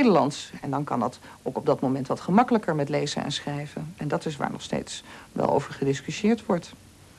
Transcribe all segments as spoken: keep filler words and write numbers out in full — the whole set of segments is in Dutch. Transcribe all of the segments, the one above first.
Nederlands. En dan kan dat ook op dat moment wat gemakkelijker met lezen en schrijven. En dat is waar nog steeds wel over gediscussieerd wordt.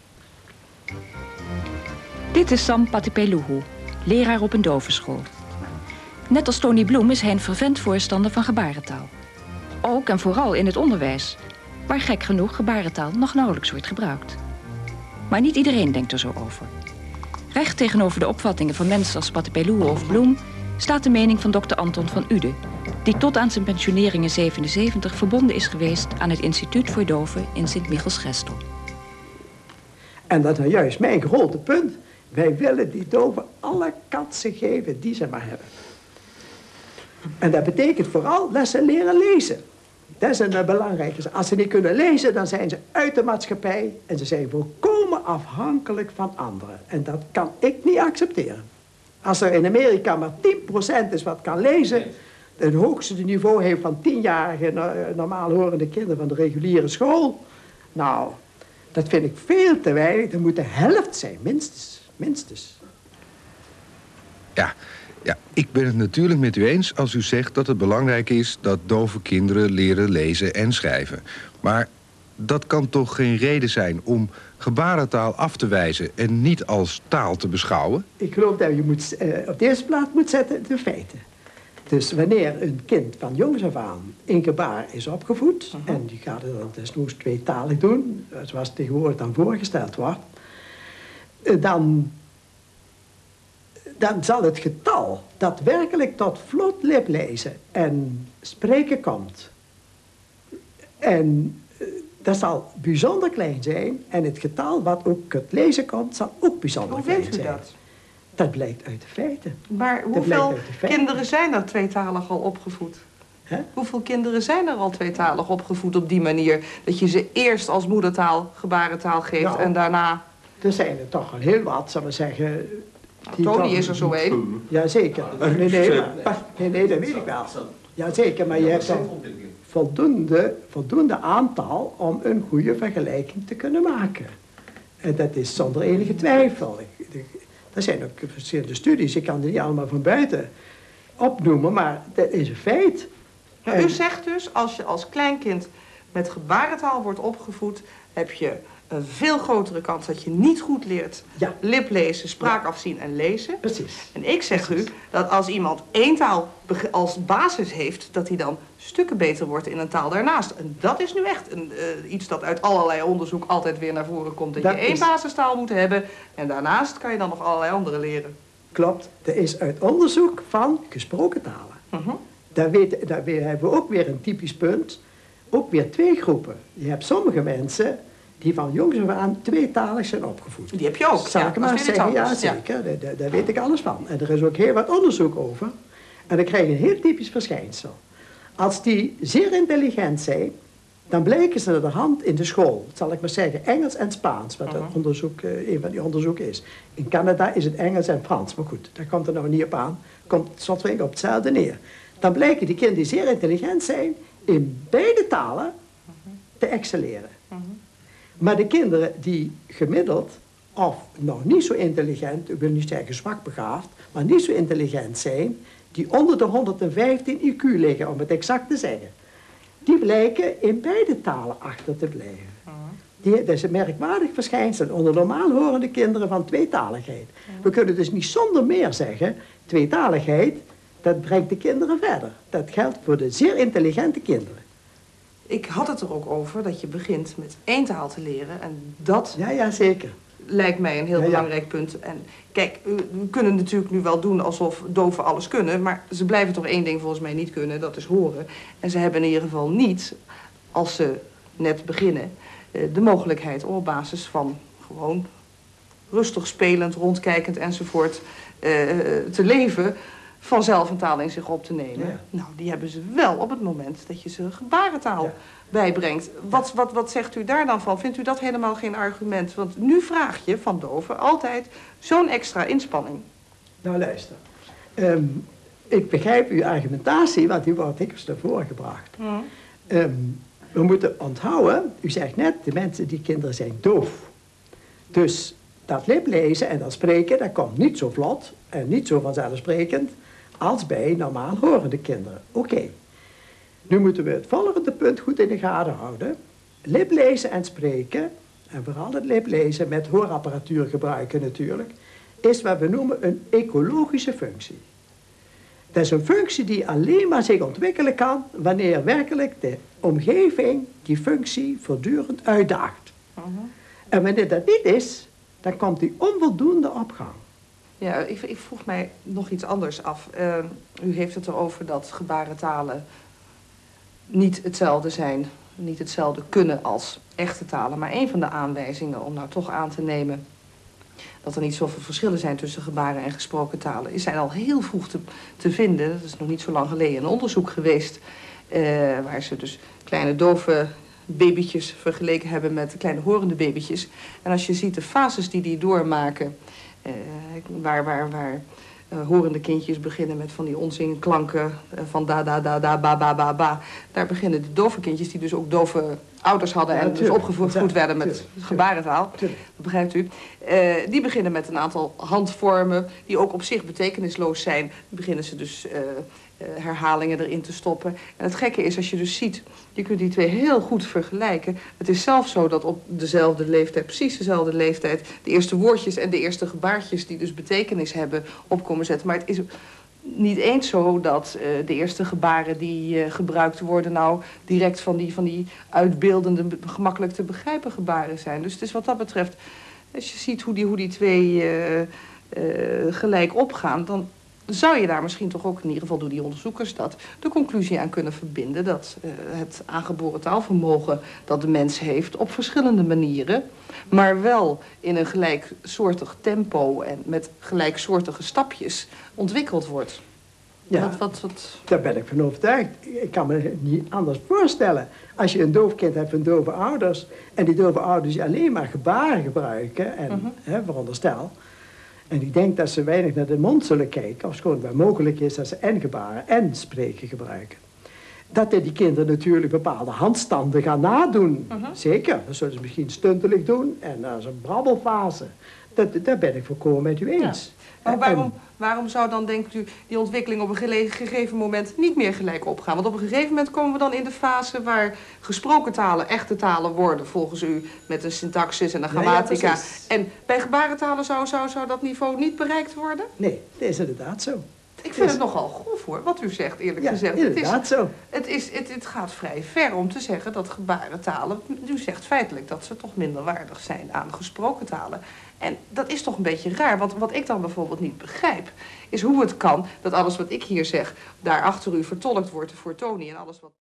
Dit is Sam Patipeluhu, leraar op een dovenschool. Net als Tony Bloem is hij een fervent voorstander van gebarentaal. Ook en vooral in het onderwijs, waar gek genoeg gebarentaal nog nauwelijks wordt gebruikt. Maar niet iedereen denkt er zo over. Recht tegenover de opvattingen van mensen als Patipeluhu of Bloem staat de mening van dokter Anton van Uden, die tot aan zijn pensionering in zevenenzeventig verbonden is geweest aan het Instituut voor Doven in Sint-Michels-Gestel. En dat is nou juist mijn grote punt. Wij willen die doven alle kansen geven die ze maar hebben. En dat betekent vooral dat ze leren lezen. Dat is een belangrijke. Als ze niet kunnen lezen, dan zijn ze uit de maatschappij en ze zijn volkomen afhankelijk van anderen. En dat kan ik niet accepteren. Als er in Amerika maar tien procent is wat kan lezen, het hoogste niveau heeft van tienjarige normaal horende kinderen van de reguliere school. Nou, dat vind ik veel te weinig. Er moet de helft zijn, minstens. Minstens. Ja, ja, ik ben het natuurlijk met u eens als u zegt dat het belangrijk is dat dove kinderen leren lezen en schrijven. Maar dat kan toch geen reden zijn om gebarentaal af te wijzen en niet als taal te beschouwen? Ik geloof dat je moet, uh, op de eerste plaats moet zetten de feiten. Dus wanneer een kind van jongs af aan in gebaar is opgevoed, uh-huh. en die gaat het dan desnoods tweetalig doen, zoals tegenwoordig dan voorgesteld wordt, dan, dan zal het getal dat werkelijk tot vlot liplezen en spreken komt, en dat zal bijzonder klein zijn, en het getal wat ook het lezen komt, zal ook bijzonder Hoe klein weet u zijn. dat? Dat blijkt uit de feiten. Maar Dat hoeveel blijkt uit de feiten. kinderen zijn er tweetalig al opgevoed? Hè? Hoeveel kinderen zijn er al tweetalig opgevoed op die manier? Dat je ze eerst als moedertaal gebarentaal geeft Nou, en daarna... Er zijn er toch al heel wat, zal ik zeggen. die Tony toch- is er zo een. Jazeker. Nee, nee, maar, nee, nee, dat weet ik wel. Jazeker, maar je hebt dan voldoende, voldoende aantal om een goede vergelijking te kunnen maken. En dat is zonder enige twijfel. Ik- ik- Er zijn ook verschillende studies, ik kan die niet allemaal van buiten opnoemen, maar dat is een feit. Maar u zegt dus, als je als kleinkind met gebarentaal wordt opgevoed, heb je een veel grotere kans dat je niet goed leert Ja. liplezen, spraak afzien en lezen. Precies. En ik zeg Precies. u dat als iemand één taal beg- als basis heeft, dat hij dan stukken beter wordt in een taal daarnaast. En dat is nu echt een, uh, iets dat uit allerlei onderzoek altijd weer naar voren komt. Dat, Dat je één is- basistaal moet hebben en daarnaast kan je dan nog allerlei andere leren. Klopt, er is uit onderzoek van gesproken talen. Mhm. Daar, weet, daar weer- hebben we ook weer een typisch punt. Ook weer twee groepen. Je hebt sommige mensen die van jongs af aan tweetalig zijn opgevoed. Die heb je ook. Zal ja, ik dat maar is weer iets zeggen? Ja, anders. Ja. zeker. Daar, daar, daar weet ik alles van. En er is ook heel wat onderzoek over. En dan krijg je een heel typisch verschijnsel. Als die zeer intelligent zijn, dan blijken ze naar de hand in de school. Zal ik maar zeggen, Engels en Spaans, wat Mhm. een, onderzoek, uh, een van die onderzoeken is. In Canada is het Engels en Frans, maar goed, daar komt het nou niet op aan. Komt slotweg op hetzelfde neer. Dan blijken die kinderen die zeer intelligent zijn, in beide talen te excelleren. Mhm. Maar de kinderen die gemiddeld, of nog niet zo intelligent, ik wil niet zeggen zwak begaafd, maar niet zo intelligent zijn, die onder de honderdvijftien I Q liggen, om het exact te zeggen, die blijken in beide talen achter te blijven. Die, dat is een merkwaardig verschijnsel onder normaal horende kinderen van tweetaligheid. We kunnen dus niet zonder meer zeggen, tweetaligheid, dat brengt de kinderen verder. Dat geldt voor de zeer intelligente kinderen. Ik had het er ook over dat je begint met één taal te leren. En dat Ja, ja, zeker. lijkt mij een heel Ja, ja. belangrijk punt. En kijk, we we kunnen natuurlijk nu wel doen alsof doven alles kunnen. Maar ze blijven toch één ding volgens mij niet kunnen, dat is horen. En ze hebben in ieder geval niet, als ze net beginnen, eh, de mogelijkheid om op basis van gewoon rustig spelend, rondkijkend enzovoort eh, te leven, vanzelf een taal in zich op te nemen. Ja. Nou, die hebben ze wel op het moment dat je ze gebarentaal Ja. bijbrengt. Wat, wat, wat zegt u daar dan van? Vindt u dat helemaal geen argument? Want nu vraag je van doven altijd zo'n extra inspanning. Nou, luister. Ehm, ik begrijp uw argumentatie, want die wordt dikwijls naar voren gebracht. Ehm, we moeten onthouden, u zegt net, de mensen, die kinderen zijn doof. Dus dat liplezen en dat spreken, dat komt niet zo vlot en niet zo vanzelfsprekend als bij normaal horende kinderen. Oké. Okay. Nu moeten we het volgende punt goed in de gaten houden. Liplezen en spreken, en vooral het liplezen met hoorapparatuur gebruiken natuurlijk, is wat we noemen een ecologische functie. Dat is een functie die alleen maar zich ontwikkelen kan wanneer werkelijk de omgeving die functie voortdurend uitdaagt. Uh-huh. En wanneer dat niet is, dan komt die onvoldoende op gang. Ja, ik, ik vroeg mij nog iets anders af. Uh, u heeft het erover dat gebarentalen niet hetzelfde zijn, niet hetzelfde kunnen als echte talen. Maar een van de aanwijzingen om nou toch aan te nemen dat er niet zoveel verschillen zijn tussen gebaren en gesproken talen, is zijn al heel vroeg te, te vinden. Dat is nog niet zo lang geleden een onderzoek geweest uh, waar ze dus kleine dove babytjes vergeleken hebben met kleine horende babytjes. En als je ziet de fases die die doormaken, uh, waar, waar, waar uh, horende kindjes beginnen met van die onzinklanken uh, van da, da, da, da, ba, ba, ba, ba. Daar beginnen de dove kindjes die dus ook dove ouders hadden en ja, dus opgevoed ja, werden met tuurlijk, gebarentaal. Tuurlijk. Dat begrijpt u. Uh, die beginnen met een aantal handvormen die ook op zich betekenisloos zijn. Dan beginnen ze dus uh, uh, herhalingen erin te stoppen. En het gekke is, als je dus ziet, je kunt die twee heel goed vergelijken. Het is zelfs zo dat op dezelfde leeftijd, precies dezelfde leeftijd, de eerste woordjes en de eerste gebaartjes die dus betekenis hebben opkomen zetten. Maar het is niet eens zo dat uh, de eerste gebaren die uh, gebruikt worden nou direct van die, van die uitbeeldende, gemakkelijk te begrijpen gebaren zijn. Dus het is wat dat betreft, als je ziet hoe die, hoe die twee uh, uh, gelijk opgaan, dan zou je daar misschien toch ook, in ieder geval door die onderzoekers, dat de conclusie aan kunnen verbinden dat uh, het aangeboren taalvermogen dat de mens heeft op verschillende manieren, maar wel in een gelijksoortig tempo en met gelijksoortige stapjes ontwikkeld wordt. Ja, wat, wat, wat... daar ben ik van overtuigd. Ik kan me niet anders voorstellen. Als je een doof kind hebt van dove ouders en die dove ouders alleen maar gebaren gebruiken, en uh-huh. hè, veronderstel, en ik denk dat ze weinig naar de mond zullen kijken, of het gewoon wel mogelijk is dat ze en gebaren en spreken gebruiken. Dat die kinderen natuurlijk bepaalde handstanden gaan nadoen. Uh-huh. Zeker, dat zullen ze misschien stuntelig doen en dat is een brabbelfase. Dat, daar ben ik volkomen met u eens. Ja. Maar waarom, waarom zou dan, denkt u, die ontwikkeling op een gele, gegeven moment niet meer gelijk opgaan? Want op een gegeven moment komen we dan in de fase waar gesproken talen echte talen worden, volgens u, met een syntaxis en een grammatica. Ja, ja, en bij gebarentalen zou, zou, zou dat niveau niet bereikt worden? Nee, dat is inderdaad zo. Ik vind het nogal grof hoor, wat u zegt, eerlijk ja, gezegd. Inderdaad het is, zo. Het, is, het, het gaat vrij ver om te zeggen dat gebarentalen, u zegt feitelijk dat ze toch minder waardig zijn aan gesproken talen. En dat is toch een beetje raar, want wat ik dan bijvoorbeeld niet begrijp, is hoe het kan dat alles wat ik hier zeg, daar achter u vertolkt wordt voor Tony en alles wat...